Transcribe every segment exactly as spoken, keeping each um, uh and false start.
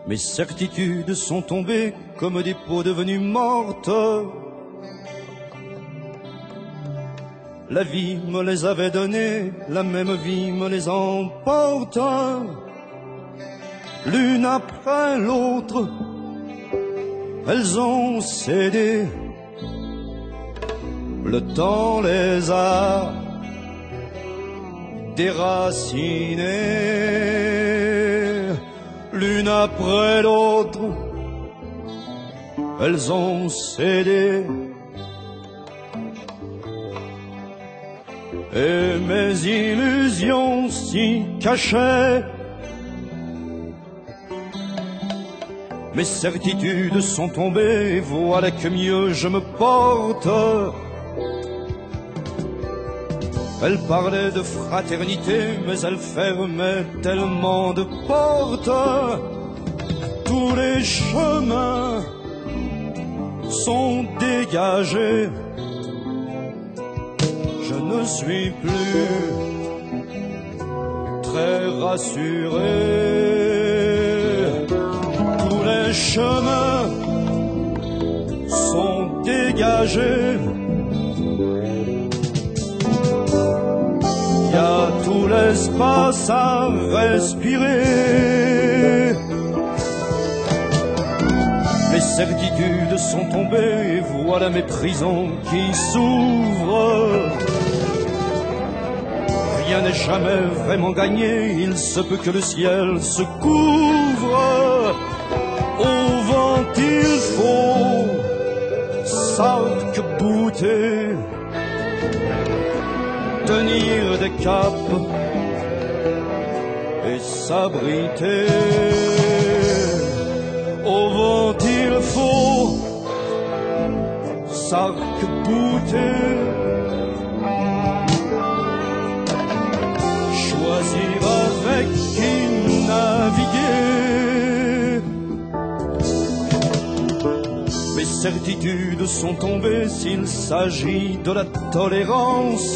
Mes certitudes sont tombées comme des peaux devenues mortes. La vie me les avait données, la même vie me les emporte. L'une après l'autre, elles ont cédé. Le temps les a déracinées. L'une après l'autre, elles ont cédé. Et mes illusions s'y cachaient. Mes certitudes sont tombées, voilà que mieux je me porte. Elle parlait de fraternité, mais elle fermait tellement de portes. Tous les chemins sont dégagés. Je ne suis plus très rassuré. Tous les chemins sont dégagés. Il y a tout l'espace à respirer. Mes certitudes sont tombées et voilà mes prisons qui s'ouvrent. Rien n'est jamais vraiment gagné, il se peut que le ciel se couvre. Au vent il faut s'arc-bouter, tenir des capes et s'abriter. Au vent il faut s'arc-bouter, choisir avec qui naviguer. Mes certitudes sont tombées s'il s'agit de la tolérance.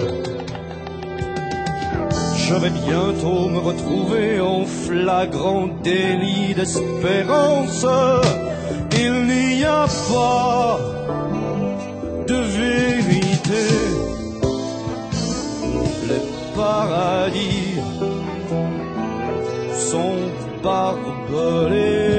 Je vais bientôt me retrouver en flagrant délit d'espérance. Il n'y a pas de vérité. Les paradis sont barbelés.